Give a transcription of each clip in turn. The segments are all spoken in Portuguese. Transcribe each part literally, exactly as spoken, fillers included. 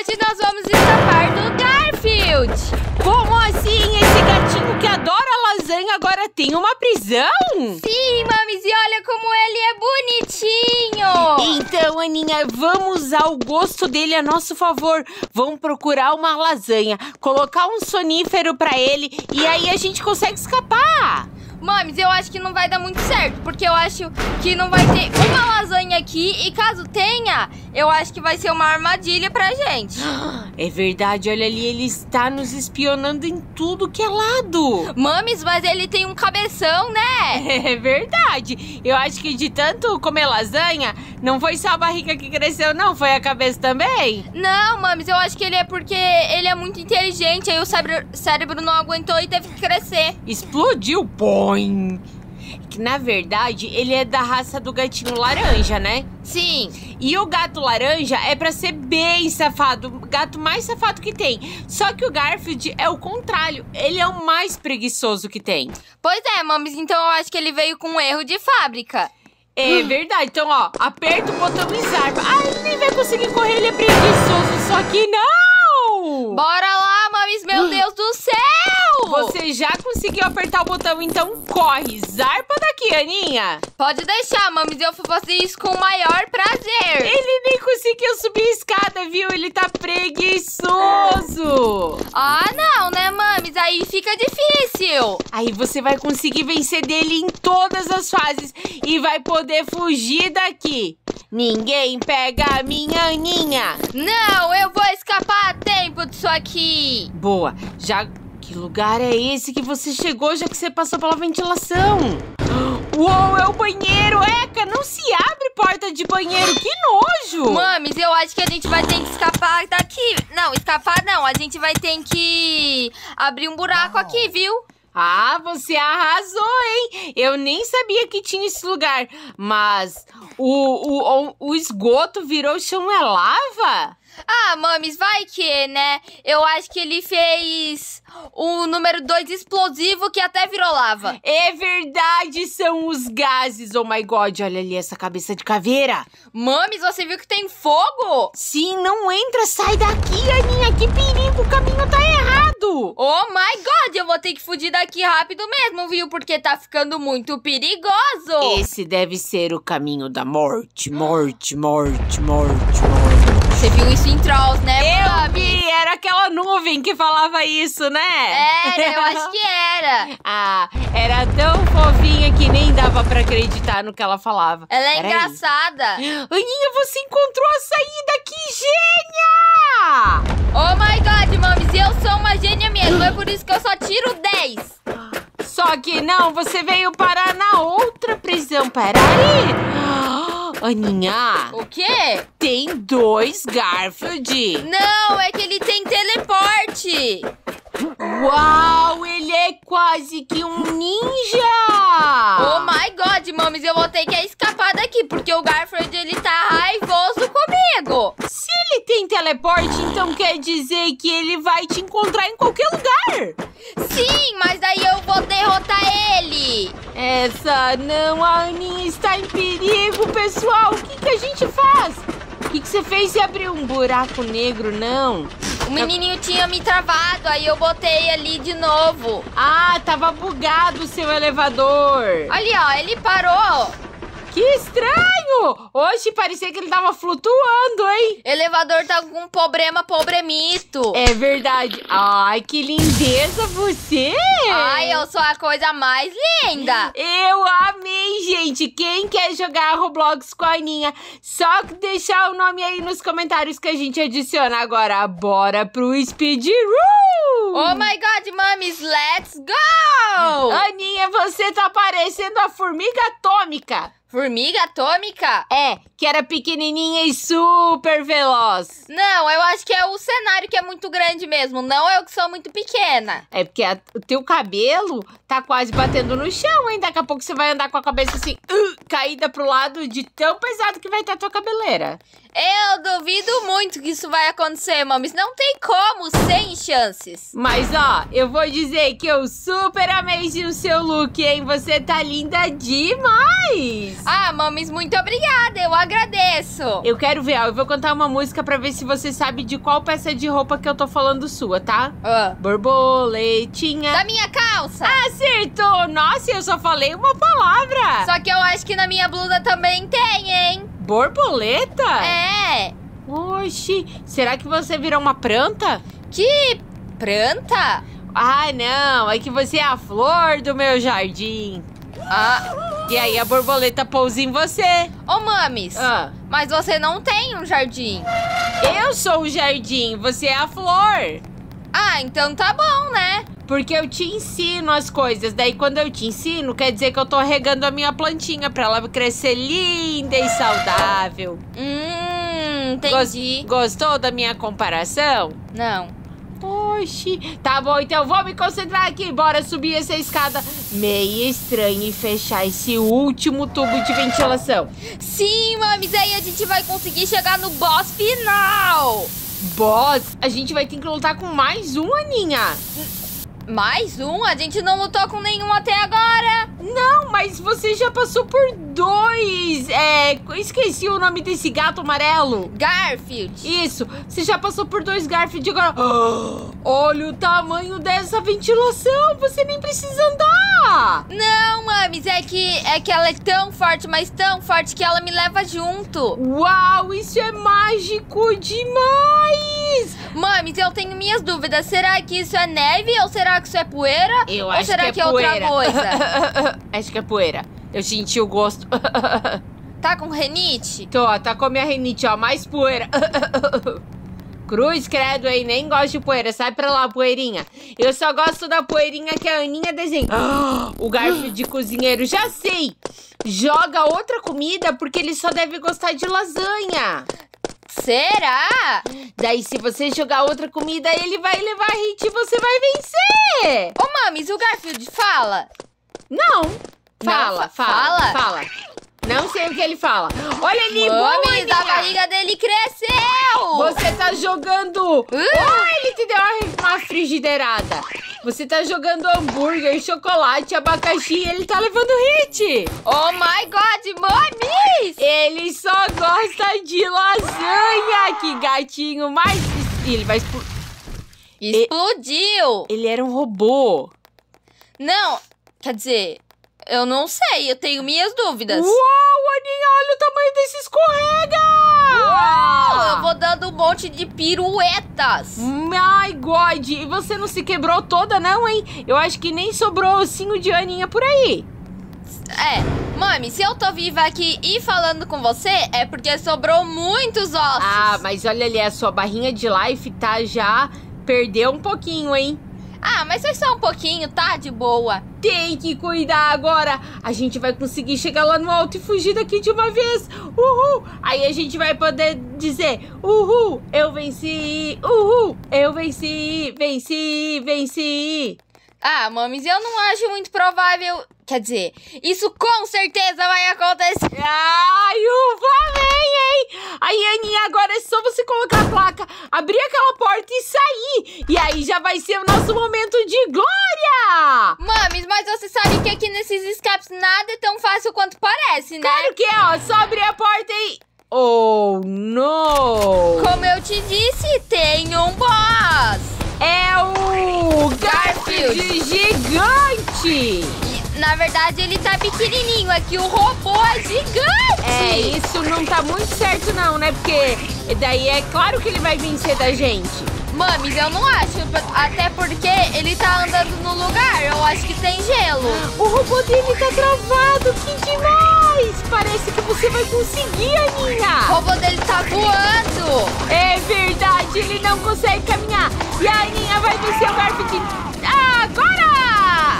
hoje nós vamos escapar do Garfield. Como assim? Esse gatinho que adora lasanha agora tem uma prisão? Sim, mames, e olha como ele é bonitinho. Então, Aninha, vamos usar o gosto dele a nosso favor. Vamos procurar uma lasanha, colocar um sonífero pra ele e aí a gente consegue escapar. Mames, eu acho que não vai dar muito certo, porque eu acho que não vai ter uma lasanha aqui e caso tenha, eu acho que vai ser uma armadilha pra gente. É verdade, olha ali, ele está nos espionando em tudo que é lado. Mames, mas ele tem um cabeção, né? É verdade. Eu acho que de tanto comer lasanha, não foi só a barriga que cresceu, não, foi a cabeça também. Não, mames, eu acho que ele é porque ele é muito inteligente, aí o cérebro, cérebro não aguentou e teve que crescer. Explodiu, põe. Que na verdade ele é da raça do gatinho laranja, né? Sim. E o gato laranja é pra ser bem safado, o gato mais safado que tem. Só que o Garfield é o contrário, ele é o mais preguiçoso que tem. Pois é, mames, então eu acho que ele veio com um erro de fábrica. É verdade, então ó, aperta o botão e zarpa. Ah, ele nem vai conseguir correr, ele é preguiçoso, só que não! Bora lá, mames, meu Deus do céu! Você já conseguiu apertar o botão, então corre, zarpa daqui, Aninha. Pode deixar, mames, eu vou fazer isso com o maior prazer. Ele nem conseguiu subir a escada, viu? Ele tá preguiçoso. Ah, não, né, mames? Aí fica difícil. Aí você vai conseguir vencer dele em todas as fases e vai poder fugir daqui. Ninguém pega a minha Aninha. Não, eu vou escapar a tempo disso aqui. Boa, já... Que lugar é esse que você chegou, já que você passou pela ventilação? Uou, é o banheiro! Eca, não se abre porta de banheiro, que nojo! Mames, eu acho que a gente vai ter que escapar daqui. Não, escapar não, a gente vai ter que abrir um buraco aqui, viu? Ah, você arrasou, hein? Eu nem sabia que tinha esse lugar. Mas o, o, o esgoto virou chão é lava? Ah, mames, vai que, né? Eu acho que ele fez o número dois explosivo que até virou lava. É verdade, são os gases. Oh my God, olha ali essa cabeça de caveira. Mames, você viu que tem fogo? Sim, não entra, sai daqui, Aninha. Que perigo, o caminho tá errado. Oh my God, eu vou ter que fugir daqui rápido mesmo, viu? Porque tá ficando muito perigoso. Esse deve ser o caminho da morte, morte, morte, morte, morte. Você viu isso em Trolls, né, Eu vi, era aquela nuvem que falava isso, né? Era, eu acho que era. Ah, era tão fofinha que nem dava pra acreditar no que ela falava. Ela é Pera engraçada. Aí. Aninha, você encontrou a saída, que gênia! Oh my God, mames, eu sou uma gênia mesmo, é por isso que eu só tiro dez. Só que não, você veio parar na outra prisão, peraí. Aninha. O quê? Tem dois Garfield. Não, é que ele tem teleporte. Uau, ele é quase que um ninja. Oh my God, mames, eu vou ter que escapar daqui, porque o Garfield, ele tá raivoso comigo. Se ele tem teleporte, então quer dizer que ele vai te encontrar em qualquer lugar. Sim, mas daí eu vou derrotar ele. Essa não, a Aninha está em perigo, pessoal. O que, que a gente faz? O que, que você fez se abrir um buraco negro, não? O menininho tinha me travado, aí eu botei ali de novo. Ah, tava bugado o seu elevador. Ali, ó, ele parou. Que estranho! Oxe, parecia que ele tava flutuando, hein? Elevador tá com um problema, problemito. É verdade. Ai, que lindeza você! Ai, eu sou a coisa mais linda. Eu amei, gente. Quem quer jogar Roblox com a Aninha, só deixar o nome aí nos comentários que a gente adiciona. Agora, bora pro speedrun! Oh my God, mames, let's go! Aninha, você tá parecendo a formiga atômica. Formiga atômica? É, que era pequenininha e super veloz. Não, eu acho que é o cenário que é muito grande mesmo, não eu que sou muito pequena. É porque a, o teu cabelo tá quase batendo no chão, hein? Daqui a pouco você vai andar com a cabeça assim, uh, caída pro lado de tão pesado que vai estar a tua cabeleira. Eu duvido muito que isso vai acontecer, mames. Não tem como, sem chances. Mas, ó, eu vou dizer que eu super amei o seu look, hein? Você tá linda demais! Ah, mames, muito obrigada. Eu agradeço. Eu quero ver, ó. Eu vou cantar uma música pra ver se você sabe de qual peça de roupa que eu tô falando sua, tá? Ah. Borboletinha. Da minha calça. Acertou! Nossa, eu só falei uma palavra. Só que eu acho que na minha blusa também tem, hein? Borboleta? É. Oxi, será que você virou uma planta? Que planta? Ah, não, é que você é a flor do meu jardim. Ah. E aí a borboleta pousa em você. Ô, mames, Ah. mas você não tem um jardim. Eu sou o jardim, você é a flor. Ah, então tá bom, né? Porque eu te ensino as coisas. Daí quando eu te ensino, quer dizer que eu tô regando a minha plantinha pra ela crescer linda e saudável. Hum, entendi. Gos- Gostou da minha comparação? Não. Oxi, tá bom, então vou me concentrar aqui. Bora subir essa escada meio estranha e fechar esse último tubo de ventilação. Sim, mames, aí a gente vai conseguir chegar no boss final. Boss, a gente vai ter que lutar com mais um, Aninha. Mais um? A gente não lutou com nenhum até agora. Não, mas você já passou por dois. É, esqueci o nome desse gato amarelo. Garfield. Isso, você já passou por dois Garfield agora. Ah, olha o tamanho dessa ventilação, você nem precisa andar. Não, mames, é que, é que ela é tão forte, mas tão forte que ela me leva junto. Uau, isso é mágico demais. Mames, eu tenho minhas dúvidas. Será que isso é neve ou será que isso é poeira? Eu ou acho será que é que é outra poeira. coisa? Acho que é poeira. Eu senti o gosto. Tá com renite? Tô, tá com a minha rinite, ó, mais poeira. Cruz, credo, aí, nem gosto de poeira. Sai pra lá, poeirinha. Eu só gosto da poeirinha que a Aninha desenha. Ah, o garfo de cozinheiro, já sei. Joga outra comida porque ele só deve gostar de lasanha. Será? Daí, se você jogar outra comida, ele vai levar hit e você vai vencer. Ô, mames, o Garfield fala? Não. Não, Fala, fa- fala, fala? fala. Não sei o que ele fala. Olha ali, boa, Mames, a Aninha. barriga dele cresceu! Você tá jogando... Uh! Oh, ele te deu uma, uma frigideirada. Você tá jogando hambúrguer, chocolate, abacaxi e ele tá levando hit. Oh my God, mames! Ele só gosta de lasanha. Que gatinho mais... Ih, ele vai explodir. Explodiu! Ele era um robô. Não, quer dizer, eu não sei, eu tenho minhas dúvidas. Uau, Aninha, olha o tamanho desse escorrega. Uau, eu vou dando um monte de piruetas. My God, e você não se quebrou toda não, hein? Eu acho que nem sobrou ossinho de Aninha por aí. É, mami, se eu tô viva aqui e falando com você, é porque sobrou muitos ossos. Ah, mas olha ali, a sua barrinha de life tá já... Perdeu um pouquinho, hein? Ah, mas foi só um pouquinho, tá? De boa. Tem que cuidar agora. A gente vai conseguir chegar lá no alto e fugir daqui de uma vez. Uhul! Aí a gente vai poder dizer: uhul, eu venci. Uhul, eu venci. Venci, venci. Ah, mames, eu não acho muito provável. Quer dizer, isso com certeza vai acontecer. Ai, ufa, vem, hein? Aí, Aninha, agora é só você colocar a placa, abrir aquela porta e sair. E aí já vai ser o nosso momento de glória. Mames, mas você sabe que aqui nesses escapes nada é tão fácil quanto parece, né? Claro que é, ó. Só abrir a porta e... Oh, não! Como eu te disse, tem um boss. É o Garfield Garfield. gigante! E, na verdade, ele tá pequenininho. Aqui o robô é gigante. É, isso não tá muito certo não, né? Porque daí é claro que ele vai vencer da gente. Mames, eu não acho. Até porque ele tá andando no lugar. Eu acho que tem gelo. O robô dele tá travado, que demais! Parece que você vai conseguir, O Aninha! robô dele tá voando. É verdade, ele não consegue caminhar. E a Aninha vai vencer o Garfield agora!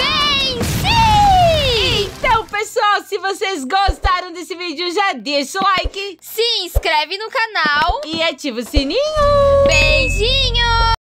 Venci! Então, pessoal, se vocês gostaram desse vídeo, já deixa o like Se inscreve no canal. e ativa o sininho. Beijinho!